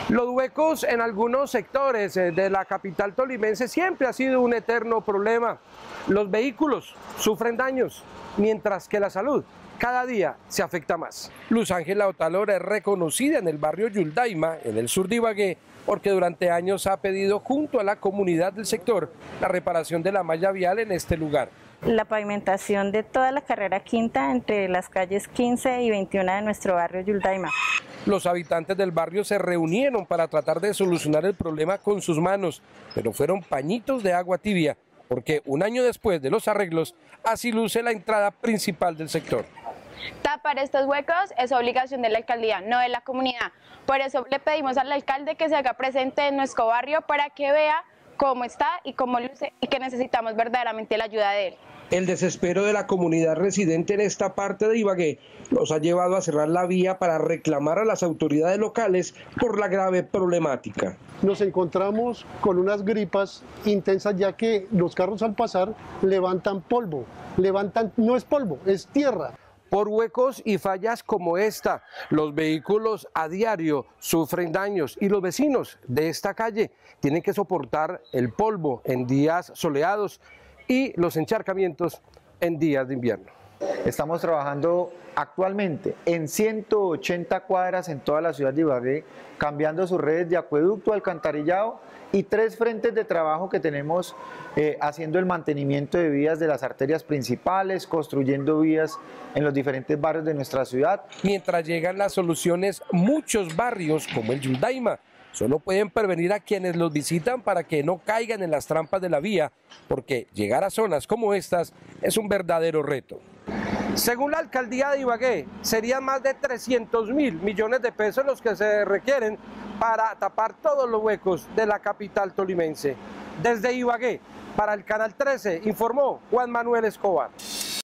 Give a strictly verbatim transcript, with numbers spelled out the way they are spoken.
Los huecos en algunos sectores de la capital tolimense siempre ha sido un eterno problema. Los vehículos sufren daños, mientras que la salud cada día se afecta más. Luz Ángela Otalora es reconocida en el barrio Yuldaima, en el sur de Ibagué, porque durante años ha pedido junto a la comunidad del sector la reparación de la malla vial en este lugar. La pavimentación de toda la carrera quinta entre las calles quince y veintiuno de nuestro barrio Yuldaima. Los habitantes del barrio se reunieron para tratar de solucionar el problema con sus manos, pero fueron pañitos de agua tibia, porque un año después de los arreglos, así luce la entrada principal del sector. Tapar estos huecos es obligación de la alcaldía, no de la comunidad. Por eso le pedimos al alcalde que se haga presente en nuestro barrio para que vea cómo está y cómo luce y que necesitamos verdaderamente la ayuda de él. El desespero de la comunidad residente en esta parte de Ibagué los ha llevado a cerrar la vía para reclamar a las autoridades locales por la grave problemática. Nos encontramos con unas gripas intensas, ya que los carros al pasar levantan polvo, levantan, no es polvo, es tierra. Por huecos y fallas como esta, los vehículos a diario sufren daños y los vecinos de esta calle tienen que soportar el polvo en días soleados y los encharcamientos en días de invierno. Estamos trabajando actualmente en ciento ochenta cuadras en toda la ciudad de Ibagué, cambiando sus redes de acueducto, alcantarillado y tres frentes de trabajo que tenemos eh, haciendo el mantenimiento de vías de las arterias principales, construyendo vías en los diferentes barrios de nuestra ciudad. Mientras llegan las soluciones, muchos barrios como el Yuldaima solo pueden prevenir a quienes los visitan para que no caigan en las trampas de la vía, porque llegar a zonas como estas es un verdadero reto. Según la alcaldía de Ibagué, serían más de trescientos mil millones de pesos los que se requieren para tapar todos los huecos de la capital tolimense. Desde Ibagué, para el Canal trece, informó Juan Manuel Escobar.